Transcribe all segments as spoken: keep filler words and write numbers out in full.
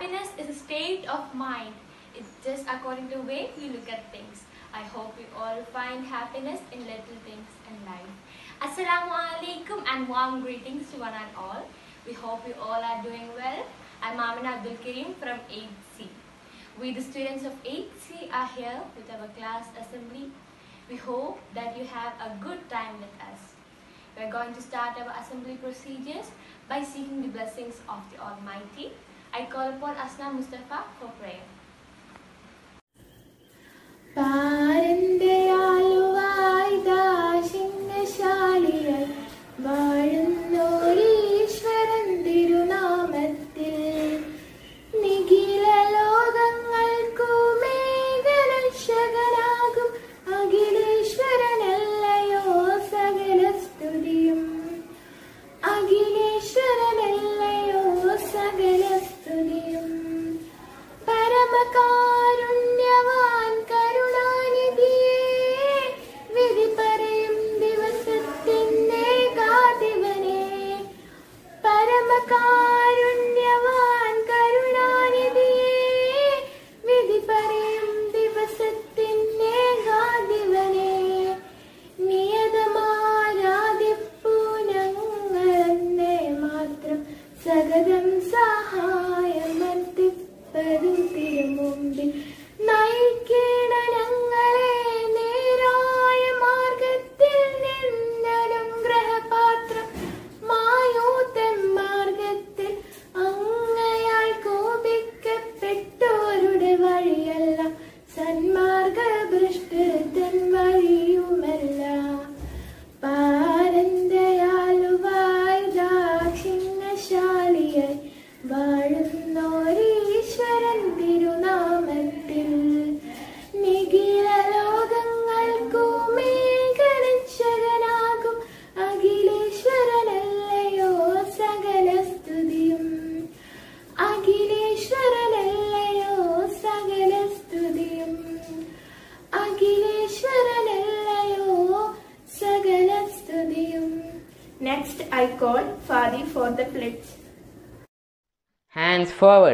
Happiness is a state of mind. It's just according to the way you look at things. I hope you all find happiness in little things in life. Assalamu alaikum and warm greetings to one and all. We hope you all are doing well. I'm Amina Abdul Karim from eighth C. We the students of eighth C are here with our class assembly. We hope that you have a good time with us. We are going to start our assembly procedures by seeking the blessings of the Almighty. I call upon Asna Mustafa for prayer. Next, I call Fadi for the pledge. Hands forward.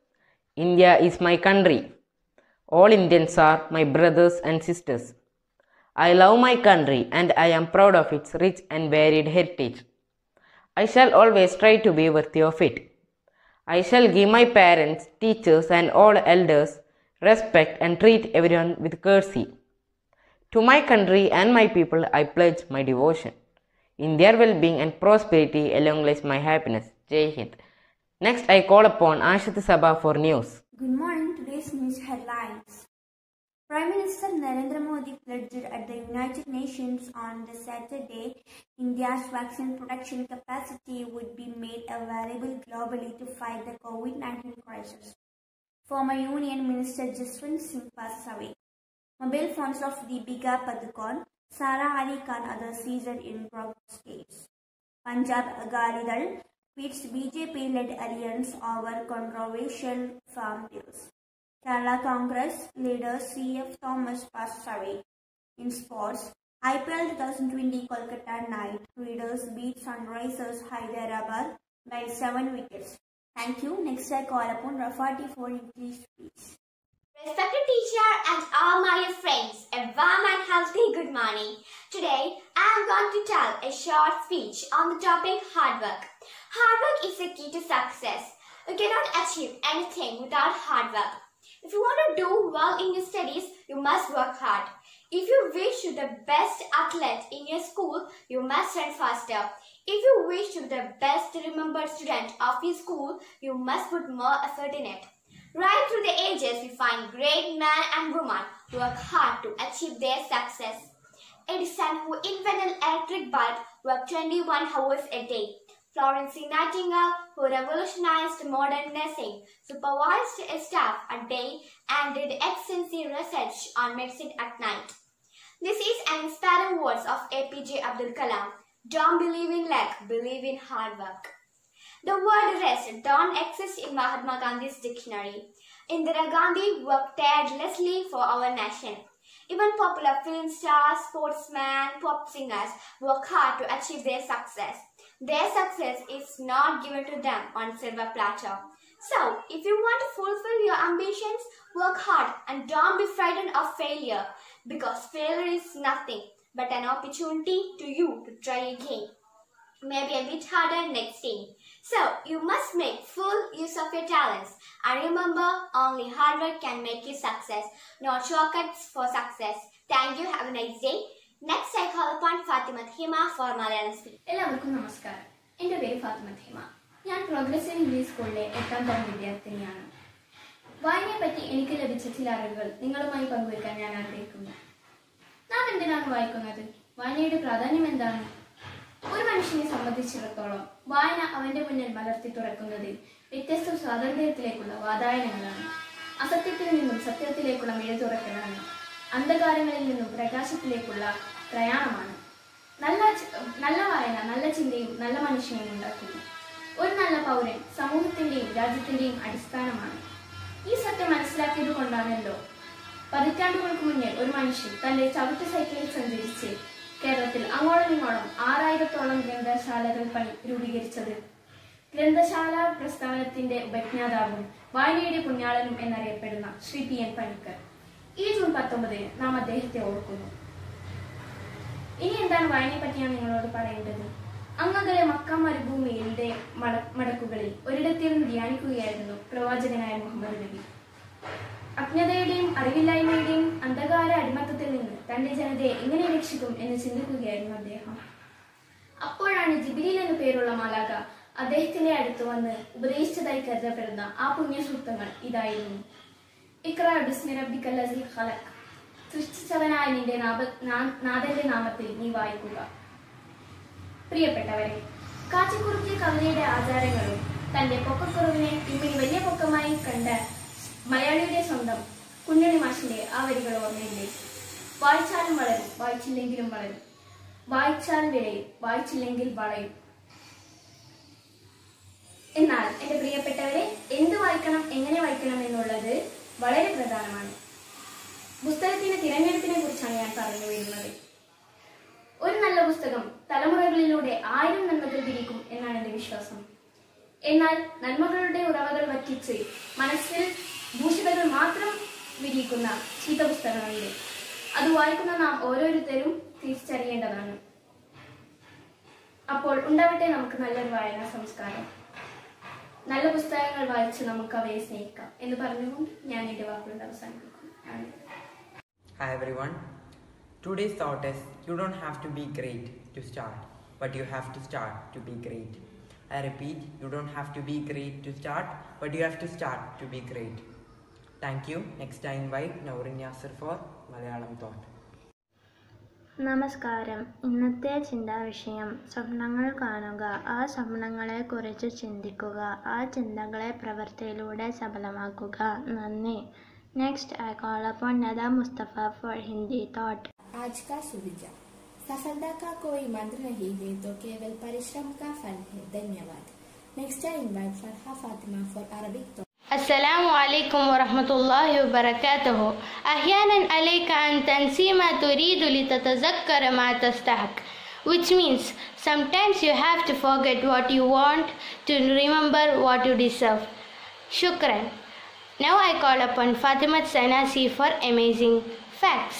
India is my country. All Indians are my brothers and sisters. I love my country and I am proud of its rich and varied heritage. I shall always try to be worthy of it. I shall give my parents, teachers and all elders respect and treat everyone with courtesy. To my country and my people I pledge my devotion. In their well-being and prosperity along lies my happiness. Jai Hind. Next, I call upon Ashit Sabha for news. Good morning. Today's news headlines. Prime Minister Narendra Modi pledged at the United Nations on the Saturday India's vaccine production capacity would be made available globally to fight the COVID nineteen crisis. Former Union Minister Jaswant Singh passed away. Mobile phones of Deepika Padukone, Sara Ali Khan others seized in drugs case. Punjab Akali Dal beats B J P-led alliance over controversial farm bills. Kerala Congress leader C F Thomas passed away. In sports, I P L twenty twenty Kolkata Knight Riders beat Sunrisers Hyderabad by seven wickets. Thank you. Next I call upon Rafati for English speech. Respected teacher and all my friends, a warm and healthy good morning. Today, I am going to tell a short speech on the topic hard work. Hard work is the key to success. You cannot achieve anything without hard work. If you want to do well in your studies, you must work hard. If you wish to be the best athlete in your school, you must run faster. If you wish to be the best remembered student of your school, you must put more effort in it. Right through the ages, we find great men and women who work hard to achieve their success. Edison, who invented an electric bulb, worked twenty-one hours a day. Florence Nightingale, who revolutionized modern nursing, supervised a staff a day and did extensive research on medicine at night. This is an inspiring words of A P J Abdul Kalam. Don't believe in luck, believe in hard work. The word rest don't exist in Mahatma Gandhi's dictionary. Indira Gandhi worked tirelessly for our nation. Even popular film stars, sportsmen, pop singers work hard to achieve their success. Their success is not given to them on silver platter. So, if you want to fulfill your ambitions, work hard and don't be frightened of failure, because failure is nothing but an opportunity to you to try again. Maybe a bit harder next time. So, you must make full use of your talents. And remember, only hard work can make you success, not shortcuts for success. Thank you. Have a nice day. Next, I call upon Fatima Hima for Malayalam speech. എല്ലാവർക്കും നമസ്കാരം. എൻ്റെ പേര് ഫാത്തിമ ഹിമ. ഞാൻ progressive English സ്കൂളിലെ എട്ടാം തരം വിദ്യാർത്ഥിനിയാണ്. വായനയെപ്പറ്റി എനിക്ക് ലഭിച്ച ചില അറിവുകൾ നിങ്ങളുമായി പങ്കുവയ്ക്കാൻ ഞാൻ ആഗ്രഹിക്കുന്നു. നാം എന്തിനാണ് വായിക്കുന്നത്? വായനയുടെ പ്രാധാന്യം എന്താണ്? ഒരു മനുഷ്യനെ സംബന്ധിച്ചിടത്തോളം വായന അവന്റെ മുന്നിൽ മലർത്തി തുറക്കുന്നത് വ്യത്യസ്ത സ്വാതന്ത്ര്യത്തിലേക്കുള്ള വാതായനങ്ങളാണ്. അസത്യത്തിൽ നിന്നും സത്യത്തിലേക്കുള്ള മിഴി തുറക്കലാണ്. അന്ധകാരങ്ങളിൽ നിന്നും പ്രകാശത്തിലേക്കുള്ള പ്രയാണമാണ്. നല്ല നല്ല വായന നല്ല ചിന്തയും നല്ല മനുഷ്യനെയും ഉണ്ടാക്കുന്നു. ഒരു നല്ല പൗരൻ സമൂഹത്തിന്റെയും രാജ്യത്തിന്റെയും അടിസ്ഥാനമാണ്. ഈ സത്യം മനസ്സിലാക്കിയത് കൊണ്ടാണല്ലോ പതിറ്റാണ്ടുകൾക്ക് മുന്നേ ഒരു മനുഷ്യൻ തന്റെ ചവിട്ട് സൈക്കിളിൽ സഞ്ചരിച്ച് കേരളത്തിൽ അങ്ങോളം ഇങ്ങോളം ആറായിരത്തോളം ഗ്രന്ഥശാലകൾ പണി രൂപീകരിച്ചത്. ഗ്രന്ഥശാല പ്രസ്ഥാനത്തിന്റെ ഉപജ്ഞാതാവും വായനയുടെ പുണ്യാളനും എന്നറിയപ്പെടുന്ന ശ്രീ പി എൻ പണിക്കർ. ഈ ജൂൺ പത്തൊമ്പതിന് നാം അദ്ദേഹത്തെ ഓർക്കുന്നു. ഇനി എന്താണ് വായനയെ പറ്റി ഞാൻ നിങ്ങളോട് പറയേണ്ടത്? അങ്ങകലെ മക്ക മരുഭൂമിയുടെ മടക്കുകളിൽ ഒരിടത്തിരുന്ന് ധ്യാനിക്കുകയായിരുന്നു പ്രവാചകനായ മുഹമ്മദ് നബി. അജ്ഞതയുടെയും അറിവില്ലായ്മയുടെയും അന്ധകാര അടിമത്തത്തിൽ നിന്ന് തന്റെ ജനതയെ എങ്ങനെ രക്ഷിക്കും എന്ന് ചിന്തിക്കുകയായിരുന്നു അദ്ദേഹം. അപ്പോഴാണ് ജിബ്രീൽ എന്നു പേരുള്ള മാലാഖ അദ്ദേഹത്തിന്റെ അടുത്ത് വന്ന് ഉപദേശിച്ചതായി കരുതപ്പെടുന്ന ആ പുണ്യസൂക്തങ്ങൾ ഇതായിരുന്നു: ഇഖ്റ ബിസ്മി റബ്ബിക്കൽ ലസീ ഖലഖ്, സൃഷ്ടിച്ചവനായ നിന്റെ നാഥന്റെ നാമത്തിൽ നീ വായിക്കുക. പ്രിയപ്പെട്ടവരെ, കാച്ചിക്കുറുക്കിയ കവിതയുടെ ആചാരങ്ങളും തന്റെ പൊക്കക്കുറവിനെ ഇമ്മിണി വലിയ പൊക്കമായി കണ്ട മലയാളിയുടെ സ്വന്തം കുഞ്ഞണി മാഷിന്റെ ആ വരികൾ ഓർമ്മയില്ലേ? വായിച്ചാലും വളരും, വായിച്ചില്ലെങ്കിലും വളരും, വായിച്ചാൽ വിളയും, വായിച്ചില്ലെങ്കിൽ വളയും. എന്നാൽ എന്റെ പ്രിയപ്പെട്ടവരെ, എന്ത് വായിക്കണം, എങ്ങനെ വായിക്കണം എന്നുള്ളത് വളരെ പ്രധാനമാണ്. പുസ്തകത്തിന്റെ തിരഞ്ഞെടുപ്പിനെ കുറിച്ചാണ് ഞാൻ പറഞ്ഞു വരുന്നത്. ഒരു നല്ല പുസ്തകം തലമുറകളിലൂടെ ആയിരം നന്മകൾ വിരിക്കും എന്നാണ് എന്റെ വിശ്വാസം. എന്നാൽ നന്മകളുടെ ഉറവകൾ വറ്റിച്ച് മനസ്സിൽ ദൂഷിതകൾ മാത്രം വിരിയിക്കുന്ന ചീത്ത പുസ്തകങ്ങളുണ്ട്. അത് വായിക്കുന്ന നാം ഓരോരുത്തരും തിരിച്ചറിയേണ്ടതാണ്. അപ്പോൾ ഉണ്ടാവട്ടെ നമുക്ക് നല്ലൊരു വായനാ സംസ്കാരം. നല്ല പുസ്തകങ്ങൾ വായിച്ച് നമുക്ക് അവയെ സ്നേഹിക്കാം എന്ന് പറഞ്ഞുകൊണ്ട് ഞാൻ എന്റെ വാക്കുകളുടെ അവസാനിപ്പിക്കുന്നു. Hi everyone. Today's thought is, you don't have to be great to start, but you have to start to be great. I repeat, you don't have to be great to start, but you have to start to be great. Thank you. Next I invite Naurin Yasir for Malayalam Thought. നമസ്കാരം. ഇന്നത്തെ ചിന്താവിഷയം സ്വപ്നങ്ങൾ കാണുക, ആ സ്വപ്നങ്ങളെക്കുറിച്ച് ചിന്തിക്കുക, ആ ചിന്തകളെ പ്രവൃത്തിയിലൂടെ സഫലമാക്കുക. നന്ദി. Next I call upon Nada Mustafa for Hindi Thought. आज का सुविचार: सफलता का कोई मंत्र नहीं है, तो केवल परिश्रम का फल है. धन्यवाद. Next I invite Farha Fatima for Arabic Thought. السلام عليكم ورحمة الله وبركاته. أحيانا عليك أن تنسي ما تريد لتتذكر ما تستحق, which means sometimes you have to forget what you want to remember what you deserve. Shukran. Now I call upon Fatima Sanasi for Amazing Facts.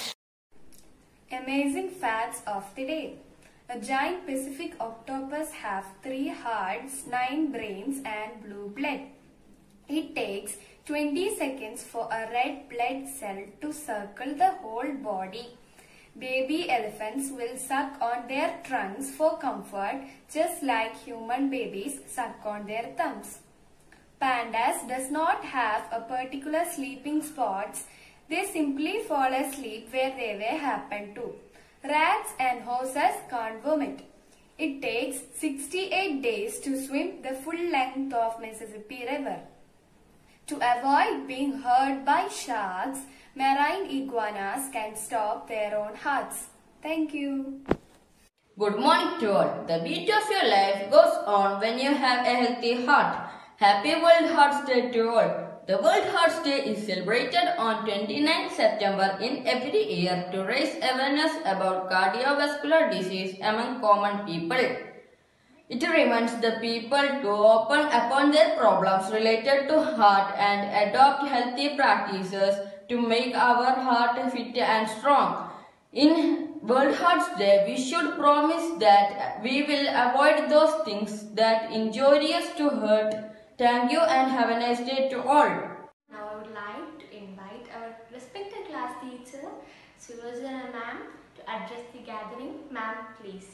Amazing facts of the day. A giant Pacific octopus have three hearts, nine brains and blue blood. It takes twenty seconds for a red blood cell to circle the whole body. Baby elephants will suck on their trunks for comfort, just like human babies suck on their thumbs. Pandas does not have a particular sleeping spots. They simply fall asleep where they were happen to. Rats and horses can't vomit. It takes sixty-eight days to swim the full length of Mississippi River. To avoid being hurt by sharks, marine iguanas can stop their own hearts. Thank you. Good morning to all. The beat of your life goes on when you have a healthy heart. Happy World Heart Day to all. The World Heart Day is celebrated on twenty-ninth September in every year to raise awareness about cardiovascular disease among common people. It reminds the people to open upon their problems related to heart and adopt healthy practices to make our heart fit and strong. In World Hearts Day, we should promise that we will avoid those things that injurious to hurt. Thank you and have a nice day to all. Now I would like to invite our respected class teacher, Sulojana ma'am, to address the gathering. Ma'am, please.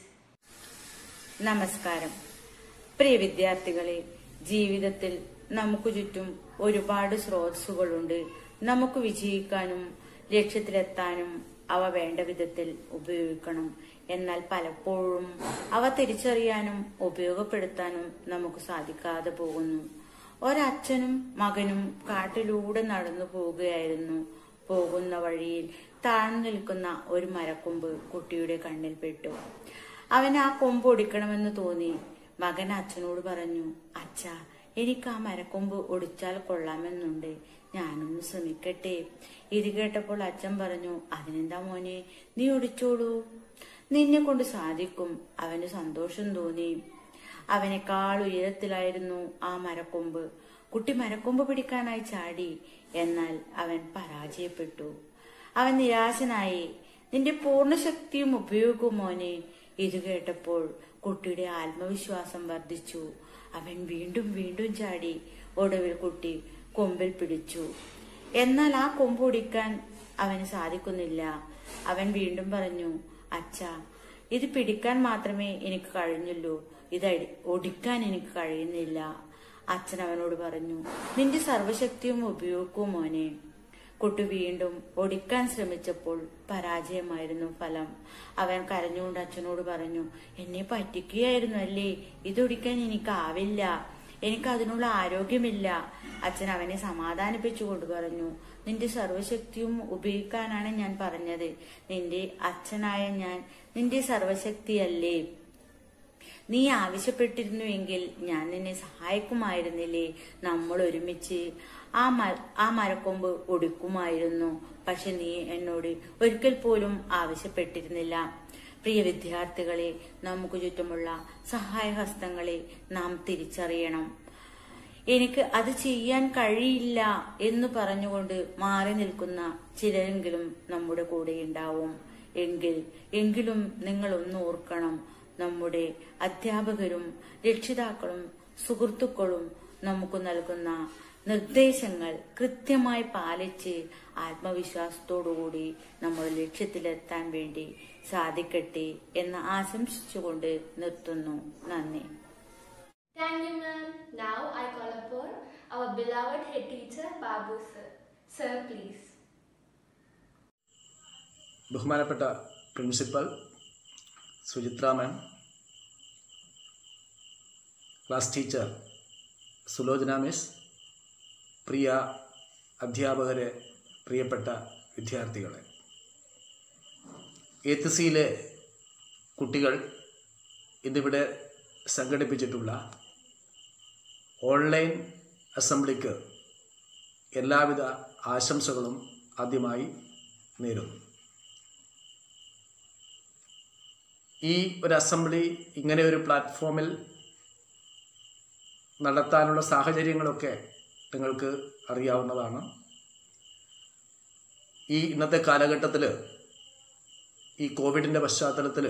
നമസ്കാരം. പ്രിയ വിദ്യാർത്ഥികളെ, ജീവിതത്തിൽ നമുക്ക് ചുറ്റും ഒരുപാട് സ്രോതസ്സുകളുണ്ട്. നമുക്ക് വിജയിക്കാനും ലക്ഷ്യത്തിലെത്താനും അവ വേണ്ട വിധത്തിൽ ഉപയോഗിക്കണം. എന്നാൽ പലപ്പോഴും അവ തിരിച്ചറിയാനും ഉപയോഗപ്പെടുത്താനും നമുക്ക് സാധിക്കാതെ പോകുന്നു. ഒരച്ഛനും മകനും കാട്ടിലൂടെ നടന്നു പോവുകയായിരുന്നു. പോകുന്ന വഴിയിൽ താഴ്ന്നു നിൽക്കുന്ന ഒരു മരക്കൊമ്പ് കുട്ടിയുടെ കണ്ണിൽ പെട്ടു. അവൻ ആ കൊമ്പ് ഒടിക്കണമെന്ന് തോന്നി. മകൻ അച്ഛനോട് പറഞ്ഞു, അച്ഛാ, എനിക്ക് ആ മരക്കൊമ്പ് ഒടിച്ചാൽ കൊള്ളാമെന്നുണ്ട്, ഞാനൊന്ന് ശ്രമിക്കട്ടെ. ഇത് കേട്ടപ്പോൾ അച്ഛൻ പറഞ്ഞു, അതിനെന്താ മോനെ, നീ ഒടിച്ചോളൂ, നിന്നെ കൊണ്ട് സാധിക്കും. അവന് സന്തോഷം തോന്നി. അവനേക്കാൾ ഉയരത്തിലായിരുന്നു ആ മരക്കൊമ്പ്. കുട്ടി മരക്കൊമ്പ് പിടിക്കാനായി ചാടി. എന്നാൽ അവൻ പരാജയപ്പെട്ടു. അവൻ നിരാശനായി. നിന്റെ പൂർണ്ണ ശക്തിയും ഉപയോഗിക്കും മോനെ. ഇത് കേട്ടപ്പോൾ കുട്ടിയുടെ ആത്മവിശ്വാസം വർദ്ധിച്ചു. അവൻ വീണ്ടും വീണ്ടും ചാടി. ഒടുവിൽ കുട്ടി കൊമ്പിൽ പിടിച്ചു. എന്നാൽ ആ കൊമ്പ് ഒടിക്കാൻ അവന് സാധിക്കുന്നില്ല. അവൻ വീണ്ടും പറഞ്ഞു, അച്ഛാ, ഇത് പിടിക്കാൻ മാത്രമേ എനിക്ക് കഴിഞ്ഞുള്ളൂ, ഇത് ഒടിക്കാൻ എനിക്ക് കഴിയുന്നില്ല. അച്ഛൻ അവനോട് പറഞ്ഞു, നിന്റെ സർവശക്തിയും ഉപയോഗിക്കൂ മോനെ. കുട്ടി വീണ്ടും ഒടിക്കാൻ ശ്രമിച്ചപ്പോൾ പരാജയമായിരുന്നു ഫലം. അവൻ കരഞ്ഞുകൊണ്ട് അച്ഛനോട് പറഞ്ഞു, എന്നെ പറ്റിക്കുകയായിരുന്നു അല്ലേ, ഇതൊടിക്കാൻ എനിക്കാവില്ല, എനിക്ക് അതിനുള്ള ആരോഗ്യമില്ല. അച്ഛൻ അവനെ സമാധാനിപ്പിച്ചുകൊണ്ട് പറഞ്ഞു, നിന്റെ സർവശക്തിയും ഉപയോഗിക്കാനാണ് ഞാൻ പറഞ്ഞത്. നിന്റെ അച്ഛനായ ഞാൻ നിന്റെ സർവശക്തിയല്ലേ. നീ ആവശ്യപ്പെട്ടിരുന്നുവെങ്കിൽ ഞാൻ നിന്നെ സഹായിക്കുമായിരുന്നില്ലേ. നമ്മൾ ഒരുമിച്ച് ആ മര ആ മരക്കൊമ്പ് ഒടിക്കുമായിരുന്നു. പക്ഷെ നീ എന്നോട് ഒരിക്കൽ പോലും ആവശ്യപ്പെട്ടിരുന്നില്ല. പ്രിയ വിദ്യാർത്ഥികളെ, നമുക്ക് ചുറ്റുമുള്ള സഹായഹസ്തങ്ങളെ നാം തിരിച്ചറിയണം. എനിക്ക് അത് ചെയ്യാൻ കഴിയില്ല എന്ന് പറഞ്ഞുകൊണ്ട് മാറി നിൽക്കുന്ന ചിലരെങ്കിലും നമ്മുടെ കൂടെ ഉണ്ടാവും. എങ്കിൽ എങ്കിലും നിങ്ങൾ ഒന്ന് ഓർക്കണം, നമ്മുടെ അധ്യാപകരും രക്ഷിതാക്കളും സുഹൃത്തുക്കളും നമുക്ക് നൽകുന്ന നിർദ്ദേശങ്ങൾ കൃത്യമായി പാലിച്ച് ആത്മവിശ്വാസത്തോടുകൂടി നമ്മുടെ ലക്ഷ്യത്തിലെത്താൻ വേണ്ടി സാധിക്കട്ടെ എന്ന് ആശംസിച്ചുകൊണ്ട് നിർത്തുന്നു. നന്ദി. Thank you, ma'am. Now I call upon our beloved head teacher, Babu sir. Sir, please. ബഹുമാനപ്പെട്ട principal Suchitra ma'am, class teacher Sulochana miss, പ്രിയ അധ്യാപകരെ, പ്രിയപ്പെട്ട വിദ്യാർത്ഥികളെ, എത്ത് സിയിലെ കുട്ടികൾ ഇന്നിവിടെ സംഘടിപ്പിച്ചിട്ടുള്ള ഓൺലൈൻ അസംബ്ലിക്ക് എല്ലാവിധ ആശംസകളും ആദ്യമായി നേരുന്നു. ഈ ഒരു അസംബ്ലി ഇങ്ങനെ ഒരു പ്ലാറ്റ്ഫോമിൽ നടത്താനുള്ള സാഹചര്യങ്ങളൊക്കെ നിങ്ങൾക്ക് അറിയാവുന്നതാണ്. ഈ ഇന്നത്തെ കാലഘട്ടത്തിൽ, ഈ കോവിഡിൻ്റെ പശ്ചാത്തലത്തിൽ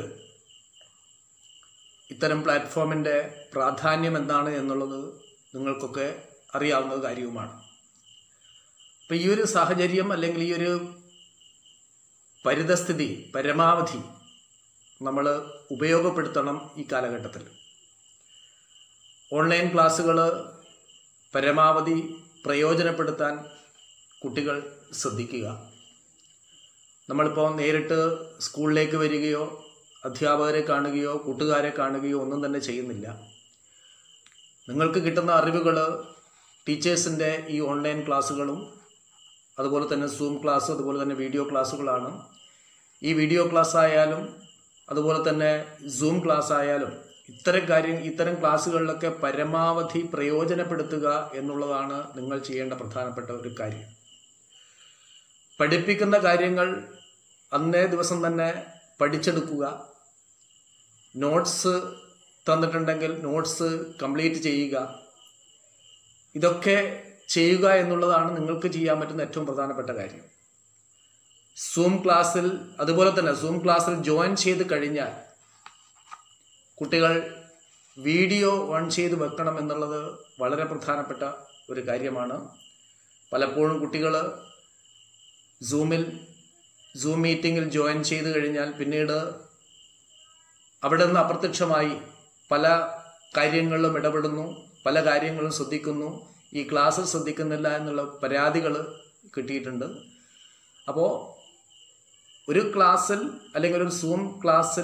ഇത്തരം പ്ലാറ്റ്ഫോമിൻ്റെ പ്രാധാന്യം എന്താണ് എന്നുള്ളത് നിങ്ങൾക്കൊക്കെ അറിയാവുന്ന കാര്യവുമാണ്. അപ്പം ഈ ഒരു സാഹചര്യം അല്ലെങ്കിൽ ഈ ഒരു പരിതസ്ഥിതി പരമാവധി നമ്മൾ ഉപയോഗപ്പെടുത്തണം. ഈ കാലഘട്ടത്തിൽ ഓൺലൈൻ ക്ലാസ്സുകൾ പരമാവധി പ്രയോജനപ്പെടുത്താൻ കുട്ടികൾ ശ്രദ്ധിക്കുക. നമ്മളിപ്പോൾ നേരിട്ട് സ്കൂളിലേക്ക് വരികയോ അധ്യാപകരെ കാണുകയോ കൂട്ടുകാരെ കാണുകയോ ഒന്നും തന്നെ ചെയ്യുന്നില്ല. നിങ്ങൾക്ക് കിട്ടുന്ന അറിവുകൾ ടീച്ചേഴ്സിൻ്റെ ഈ ഓൺലൈൻ ക്ലാസ്സുകളും അതുപോലെ തന്നെ സൂം ക്ലാസ്, അതുപോലെ തന്നെ വീഡിയോ ക്ലാസ്സുകളാണ്. ഈ വീഡിയോ ക്ലാസ് ആയാലും അതുപോലെ തന്നെ സൂം ക്ലാസ് ആയാലും ഇത്തരം കാര്യം ഇത്തരം ക്ലാസ്സുകളിലൊക്കെ പരമാവധി പ്രയോജനപ്പെടുത്തുക എന്നുള്ളതാണ് നിങ്ങൾ ചെയ്യേണ്ട പ്രധാനപ്പെട്ട ഒരു കാര്യം. പഠിപ്പിക്കുന്ന കാര്യങ്ങൾ അന്നേ ദിവസം തന്നെ പഠിച്ചെടുക്കുക. നോട്ട്സ് തന്നിട്ടുണ്ടെങ്കിൽ നോട്ട്സ് കംപ്ലീറ്റ് ചെയ്യുക. ഇതൊക്കെ ചെയ്യുക എന്നുള്ളതാണ് നിങ്ങൾക്ക് ചെയ്യാൻ പറ്റുന്ന ഏറ്റവും പ്രധാനപ്പെട്ട കാര്യം. സൂം ക്ലാസ്സിൽ അതുപോലെ തന്നെ സൂം ക്ലാസ്സിൽ ജോയിൻ ചെയ്ത് കഴിഞ്ഞാൽ കുട്ടികൾ വീഡിയോ ഓൺ ചെയ്ത് വെക്കണം എന്നുള്ളത് വളരെ പ്രധാനപ്പെട്ട ഒരു കാര്യമാണ്. പലപ്പോഴും കുട്ടികൾ സൂമിൽ സൂം മീറ്റിങ്ങിൽ ജോയിൻ ചെയ്ത് കഴിഞ്ഞാൽ പിന്നീട് അവിടെ നിന്ന് അപ്രത്യക്ഷമായി പല കാര്യങ്ങളിലും ഇടപെടുന്നു, പല കാര്യങ്ങളും ശ്രദ്ധിക്കുന്നു, ഈ ക്ലാസ്സിൽ ശ്രദ്ധിക്കുന്നില്ല എന്നുള്ള പരാതികൾ കിട്ടിയിട്ടുണ്ട്. അപ്പോൾ ഒരു ക്ലാസ്സിൽ അല്ലെങ്കിൽ ഒരു സൂം ക്ലാസ്സിൽ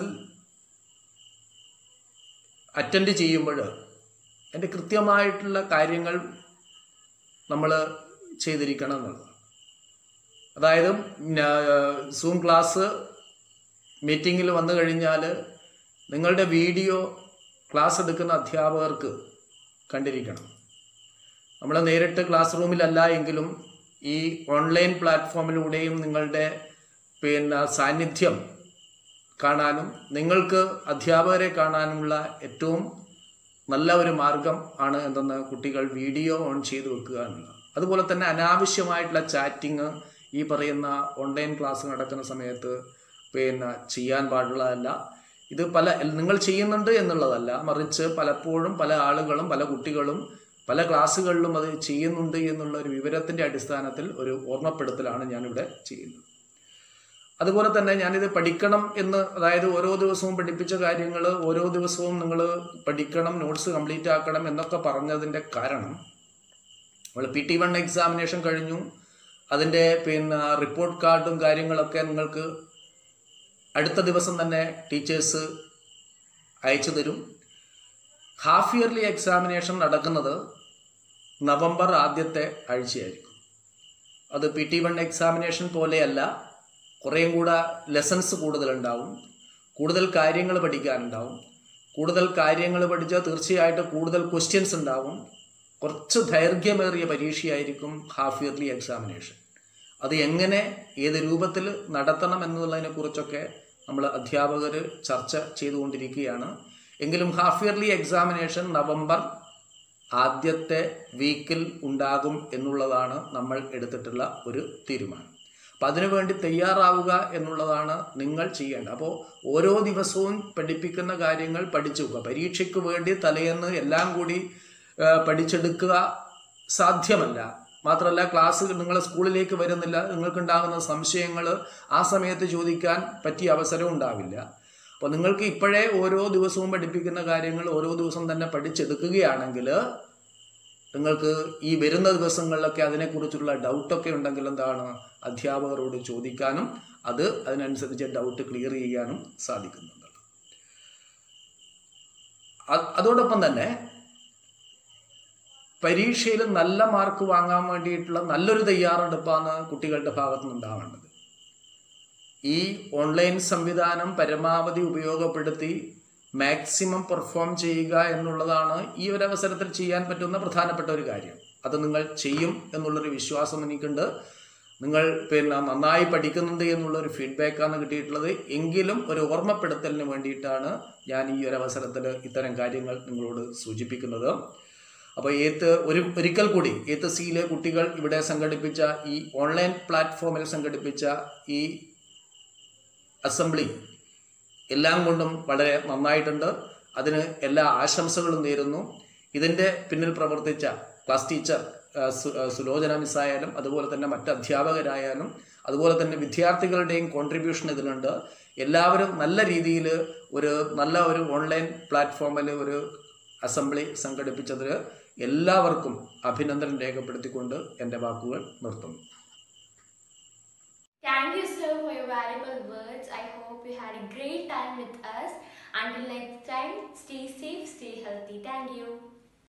അറ്റൻഡ് ചെയ്യുമ്പോൾ അതിൻ്റെ കൃത്യമായിട്ടുള്ള കാര്യങ്ങൾ നമ്മൾ ചെയ്തിരിക്കണം എന്നുള്ളത്. അതായത് സൂം ക്ലാസ് മീറ്റിങ്ങിൽ വന്നു കഴിഞ്ഞാൽ നിങ്ങളുടെ വീഡിയോ ക്ലാസ് എടുക്കുന്ന അധ്യാപകർക്ക് കണ്ടിരിക്കണം. നമ്മൾ നേരിട്ട് ക്ലാസ് റൂമിലല്ല എങ്കിലും ഈ ഓൺലൈൻ പ്ലാറ്റ്ഫോമിലൂടെയും നിങ്ങളുടെ പിന്നെ സാന്നിധ്യം കാണാനും നിങ്ങൾക്ക് അധ്യാപകരെ കാണാനുമുള്ള ഏറ്റവും നല്ല ഒരു മാർഗം ആണ് എന്തെന്ന് കുട്ടികൾ വീഡിയോ ഓൺ ചെയ്ത് വെക്കുക എന്നുള്ളത്. അതുപോലെ തന്നെ അനാവശ്യമായിട്ടുള്ള ചാറ്റിങ് ഈ പറയുന്ന ഓൺലൈൻ ക്ലാസ് നടക്കുന്ന സമയത്ത് പിന്നെ ചെയ്യാൻ പാടുള്ളതല്ല. ഇത് പല നിങ്ങൾ ചെയ്യുന്നുണ്ട് എന്നുള്ളതല്ല, മറിച്ച് പലപ്പോഴും പല ആളുകളും പല കുട്ടികളും പല ക്ലാസ്സുകളിലും അത് ചെയ്യുന്നുണ്ട് എന്നുള്ള ഒരു വിവരത്തിൻ്റെ അടിസ്ഥാനത്തിൽ ഒരു ഓർമ്മപ്പെടുത്തലാണ് ഞാനിവിടെ ചെയ്യുന്നത്. അതുപോലെ തന്നെ ഞാനിത് പഠിക്കണം എന്ന്, അതായത് ഓരോ ദിവസവും പഠിപ്പിച്ച കാര്യങ്ങൾ ഓരോ ദിവസവും നിങ്ങൾ പഠിക്കണം, നോട്ട്സ് കംപ്ലീറ്റ് ആക്കണം എന്നൊക്കെ പറഞ്ഞതിൻ്റെ കാരണം നമ്മൾ പി ടി വൺ എക്സാമിനേഷൻ കഴിഞ്ഞു. അതിൻ്റെ പിന്നെ റിപ്പോർട്ട് കാർഡും കാര്യങ്ങളൊക്കെ നിങ്ങൾക്ക് അടുത്ത ദിവസം തന്നെ ടീച്ചേഴ്സ് അയച്ചു തരും. ഹാഫ് ഇയർലി എക്സാമിനേഷൻ നടക്കുന്നത് നവംബർ ആദ്യത്തെ ആഴ്ചയായിരിക്കും. അത് പി ടി വൺ എക്സാമിനേഷൻ പോലെയല്ല, കുറേയും കൂടെ ലെസൺസ് കൂടുതലുണ്ടാവും, കൂടുതൽ കാര്യങ്ങൾ പഠിക്കാനുണ്ടാവും. കൂടുതൽ കാര്യങ്ങൾ പഠിച്ചാൽ തീർച്ചയായിട്ടും കൂടുതൽ ക്വസ്റ്റ്യൻസ് ഉണ്ടാവും. കുറച്ച് ദൈർഘ്യമേറിയ പരീക്ഷയായിരിക്കും ഹാഫ് ഇയർലി എക്സാമിനേഷൻ. അത് എങ്ങനെ ഏത് രൂപത്തിൽ നടത്തണം എന്നുള്ളതിനെ കുറിച്ചൊക്കെ നമ്മൾ അധ്യാപകർ ചർച്ച ചെയ്തുകൊണ്ടിരിക്കുകയാണ്. എങ്കിലും ഹാഫ് ഇയർലി എക്സാമിനേഷൻ നവംബർ ആദ്യത്തെ വീക്കിൽ ഉണ്ടാകും എന്നുള്ളതാണ് നമ്മൾ എടുത്തിട്ടുള്ള ഒരു തീരുമാനം. അപ്പം അതിനുവേണ്ടി തയ്യാറാവുക എന്നുള്ളതാണ് നിങ്ങൾ ചെയ്യേണ്ടത്. അപ്പോൾ ഓരോ ദിവസവും പഠിപ്പിക്കുന്ന കാര്യങ്ങൾ പഠിച്ചു വെക്കുക. പരീക്ഷയ്ക്ക് വേണ്ടി തലേന്ന് എല്ലാം കൂടി പഠിച്ചെടുക്കുക സാധ്യമല്ല. മാത്രമല്ല, ക്ലാസ് നിങ്ങൾ സ്കൂളിലേക്ക് വരുന്നില്ല, നിങ്ങൾക്കുണ്ടാകുന്ന സംശയങ്ങൾ ആ സമയത്ത് ചോദിക്കാൻ പറ്റിയ അവസരം ഉണ്ടാവില്ല. അപ്പോൾ നിങ്ങൾക്ക് ഇപ്പോഴേ ഓരോ ദിവസവും പഠിപ്പിക്കുന്ന കാര്യങ്ങൾ ഓരോ ദിവസം തന്നെ പഠിച്ചെടുക്കുകയാണെങ്കിൽ നിങ്ങൾക്ക് ഈ വരുന്ന ദിവസങ്ങളിലൊക്കെ അതിനെക്കുറിച്ചുള്ള ഡൗട്ടൊക്കെ ഉണ്ടെങ്കിൽ എന്താണ് അധ്യാപകരോട് ചോദിക്കാനും അത് അതിനനുസരിച്ച് ഡൗട്ട് ക്ലിയർ ചെയ്യാനും സാധിക്കുന്നുണ്ട്. അതോടൊപ്പം തന്നെ പരീക്ഷയിൽ നല്ല മാർക്ക് വാങ്ങാൻ വേണ്ടിയിട്ടുള്ള നല്ലൊരു തയ്യാറെടുപ്പാണ് കുട്ടികളുടെ ഭാഗത്തു നിന്നുണ്ടാവേണ്ടത്. ഈ ഓൺലൈൻ സംവിധാനം പരമാവധി ഉപയോഗപ്പെടുത്തി മാക്സിമം പെർഫോം ചെയ്യുക എന്നുള്ളതാണ് ഈ ഒരു അവസരത്തിൽ ചെയ്യാൻ പറ്റുന്ന പ്രധാനപ്പെട്ട ഒരു കാര്യം. അത് നിങ്ങൾ ചെയ്യും എന്നുള്ളൊരു വിശ്വാസം എനിക്കുണ്ട്. നിങ്ങൾ പിന്നെ നന്നായി പഠിക്കുന്നുണ്ട് എന്നുള്ളൊരു ഫീഡ്ബാക്കാണ് കിട്ടിയിട്ടുള്ളത്. എങ്കിലും ഒരു ഓർമ്മപ്പെടുത്തലിന് വേണ്ടിയിട്ടാണ് ഞാൻ ഈ ഒരു അവസരത്തിൽ ഇത്തരം കാര്യങ്ങൾ നിങ്ങളോട് സൂചിപ്പിക്കുന്നത്. അപ്പോൾ ഏത്ത് ഒരു ഒരിക്കൽ കൂടി ഏത്ത് സിയിലെ കുട്ടികൾ ഇവിടെ സംഘടിപ്പിച്ച ഈ ഓൺലൈൻ പ്ലാറ്റ്ഫോമിൽ സംഘടിപ്പിച്ച ഈ അസംബ്ലി എല്ലാം കൊണ്ടും വളരെ നന്നായിട്ടുണ്ട്. അതിന് എല്ലാ ആശംസകളും നേരുന്നു. ഇതിൻ്റെ പിന്നിൽ പ്രവർത്തിച്ച ക്ലാസ് ടീച്ചർ സുലോചന മിസ്സായാലും അതുപോലെ തന്നെ മറ്റ് അധ്യാപകരായാലും അതുപോലെ തന്നെ വിദ്യാർത്ഥികളുടെയും കോൺട്രിബ്യൂഷൻ ഇതിലുണ്ട്. എല്ലാവരും നല്ല രീതിയിൽ ഒരു നല്ല ഒരു ഓൺലൈൻ പ്ലാറ്റ്ഫോമിൽ ഒരു അസംബ്ലി സംഘടിപ്പിച്ചതിൽ എല്ലാവർക്കും അഭിനന്ദനം രേഖപ്പെടുത്തിക്കൊണ്ട് എൻ്റെ വാക്കുകൾ നിർത്തുന്നു. Thank you, sir, for your valuable words. I hope you had a great time with us. Until next time, stay safe, stay healthy. Thank you.